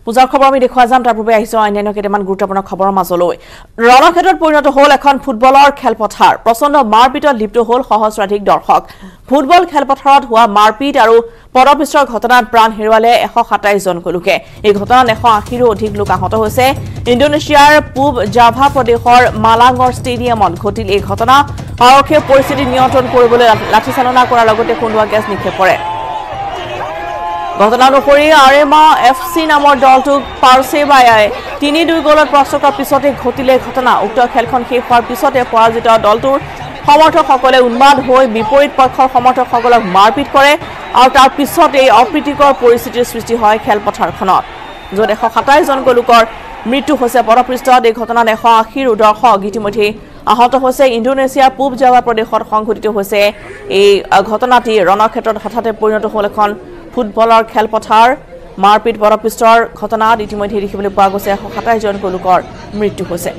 পূজাৰ খবৰ আমি দেখুৱা যাম তাৰ পূৰ্বে আহিছো অন্যান্য কেইটামান গুৰুত্বপূৰ্ণ খবৰৰ মাজলৈ ৰণক্ষেত্ৰত পৰিণত হ'ল এখন ফুটবলৰ খেলপথাৰ প্ৰচণ্ড মাৰপিটত লিপ্ত হ'ল সহস্ৰাধিক দৰ্শক ফুটবল খেলপথাৰত হোৱা মাৰপিট আৰু পদপিষ্টৰ ঘটনাত প্ৰাণ হেৰুৱালে 127 জন লোকে এই ঘটনাত 180ৰো অধিক লোক আহত হৈছে ইণ্ডোনেছিয়াৰ পূব জাভা প্ৰদেশৰ মালাঙৰ ষ্টেডিয়ামত ঘটিল এই ঘটনা আৰক্ষীয়ে পৰিস্থিতি নিয়ন্ত্ৰণ কৰিবলৈ লাঠিচালনা কৰাৰ লগতে খুন্দুৱা গেছ নিক্ষেপ কৰে ঘটনা অনুসৰি আৰেমা এফসি নামৰ দলটোক পাৰসেবায়াই 3-2 গলত পৰাস্ত কৰাৰ পিছতে ঘটিলে ঘটনা উক্ত খেলখন শেষ হোৱাৰ পিছতে পৰাজিত দলটোৰ সমৰ্থকসকলে উন্মাদ হৈ বিপৰীত পক্ষৰ সমৰ্থকসকলক মাৰপিট কৰে আৰু তাৰ পিছত এই অপ্ৰীতিকৰ পৰিস্থিতিৰ সৃষ্টি হয় খেলপথাৰখনত য'ত 127 জন লোকৰ মৃত্যু হৈছে পদপৃষ্ঠত এই ঘটনাত 180ৰো দৰ্শক ইতিমধ্যে আহত হৈছে ইণ্ডোনেছিয়াৰ পূব জাভা প্ৰদেশত সংঘটিত হৈছে এই ঘটনাটি ৰণক্ষেত্ৰত হঠাতে পৰিণত হ'ল এখন ফুটবলৰ খেলপথাৰ মাৰপিট পদপৃষ্ঠৰ ঘটনাত ইতিমধ্যে দেখিবলৈ পোৱা গৈছে 127 জন লোকৰ মৃত্যু হৈছে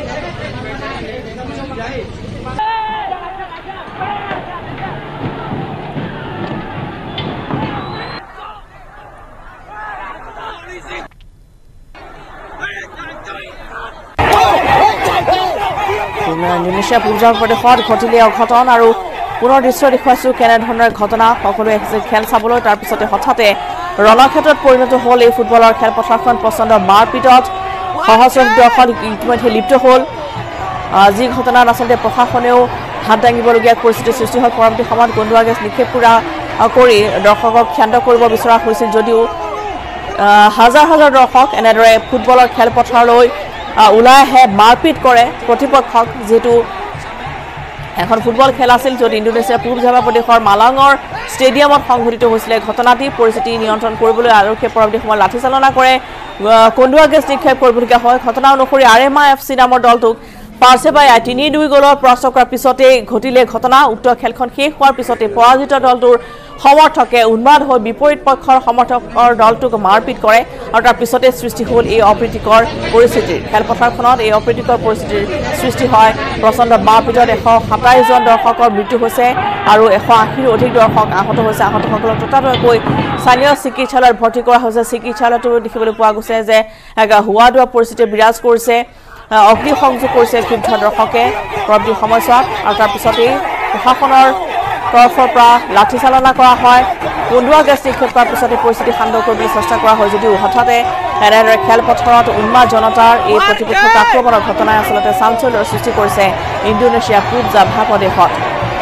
ইণ্ডোনেছিয়া পূব জাভা প্ৰদেশত ঘটিলে অঘটন আৰু পুনৰ দৃশ্য দেখুৱাইছো কেনেধৰণৰ ঘটনা সকলোৱে খেল চাবলৈ তাৰ পিছতে হঠাতে ৰণক্ষেত্ৰত পৰিণত হ'ল এই ফুটবলৰ খেলপথাৰখন প্ৰচণ্ড মাৰপিটত সহস্ৰাধিক দৰ্শক ইতিমধ্যে লিপ্ত হ'ল যি ঘটনাত আচলতে প্ৰশাসনেও হাত দাঙিবলগীয়া পৰিস্থিতিৰ সৃষ্টি হয় পৰৱৰ্তী সময়ত খুন্দুৱা গেছ নিক্ষেপ কৰি দৰ্শকক ক্ষান্ত কৰিব বিচৰা হৈছিল যদিও হাজাৰ হাজাৰ দৰ্শক এনেদৰে ফুটবলৰ খেলপথাৰলৈ ওলাই আহে মাৰপিট কৰে প্ৰতিপক্ষক যেটো এখন ফুটবল খেল আছিল য'ত ইণ্ডোনেছিয়াৰ পূব জাভা প্ৰদেশৰ মালাঙৰ ষ্টেডিয়ামত সংঘটিত হৈছিল ঘটনাটি পৰিস্থিতি নিয়ন্ত্ৰণ কৰিবলৈ আৰক্ষীয়ে পৰৱৰ্তী সময়ত লাঠিচালনা কৰে খুন্দুৱা গেছ নিক্ষেপ কৰিবলগীয়া হয় ঘটনা অনুসৰি আৰেমা এফসি নামৰ দলটোক পাৰসেবায়াই 3-2 গলত পৰাস্ত কৰাৰ পিছতে ঘটিলে ঘটনা উক্ত খেলখন শেষ হোৱাৰ পিছতে পৰাজিত দলটোৰ সমৰ্থকে উন্মাদ হৈ বিপৰীত পক্ষৰ সমৰ্থকৰ দলটোক মাৰপিট কৰে আৰু তাৰ পিছতে সৃষ্টি হ'ল এই অপ্ৰীতিকৰ পৰিস্থিতিৰ খেলপথাৰখনত এই অপ্ৰীতিকৰ পৰিস্থিতিৰ সৃষ্টি হয় প্ৰচণ্ড মাৰপিটত 127 জন দৰ্শকৰ মৃত্যু হৈছে আৰু 180ৰো অধিক দৰ্শক আহত হৈছে আহতসকলক ততাতৈয়াকৈ স্থানীয় চিকিৎসালয়ত ভৰ্তি কৰা হৈছে চিকিৎসালয়তো দেখিবলৈ পোৱা গৈছে যে হোৱা দোৱা পৰিস্থিতি বিৰাজ কৰিছে অগ্নি সংযোগ কৰিছে ক্ষুব্ধ দৰ্শকে পৰৱৰ্তী সময়ছোৱাত আৰু তাৰ পিছতে প্ৰশাসনৰ তৰফৰ পৰা লাঠিচালনা কৰা হয় খুন্দুৱা গেছ নিক্ষেপ কৰাৰ পিছতে পৰিস্থিতি শান্ত কৰিবলৈ চেষ্টা কৰা হয় যদিও হঠাতে এনেদৰে খেলপথাৰত উন্মাদ জনতাৰ এই প্ৰতিপক্ষক আক্ৰমণৰ ঘটনাই আচলতে চাঞ্চল্যৰ সৃষ্টি কৰিছে ইণ্ডোনেছিয়া পূব জাভা প্ৰদেশত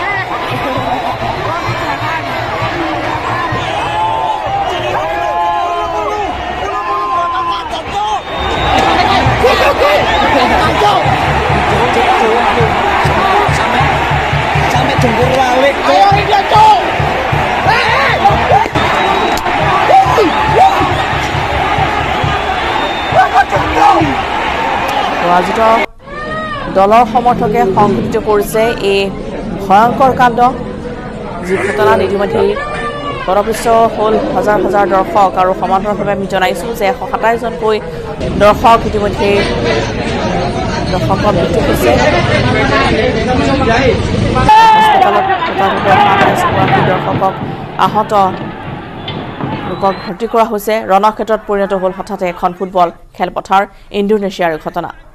পৰাজিত দলৰ সমৰ্থকে সংঘটিত কৰিছে এই ভয়ংকৰ কাণ্ড যি ঘটনাত ইতিমধ্যে পদপৃষ্ট হ'ল হাজাৰ হাজাৰ দৰ্শক আৰু সমান্তৰালভাৱে আমি জনাইছোঁ যে 127 জনকৈ দৰ্শক ইতিমধ্যে দৰ্শকৰ মৃত্যু হৈছে দৰ্শকক আহত লোকক ভৰ্তি কৰা হৈছে ৰণক্ষেত্ৰত পৰিণত হ'ল হঠাতে এখন ফুটবল খেলপথাৰ ইণ্ডোনেছিয়াৰ ঘটনা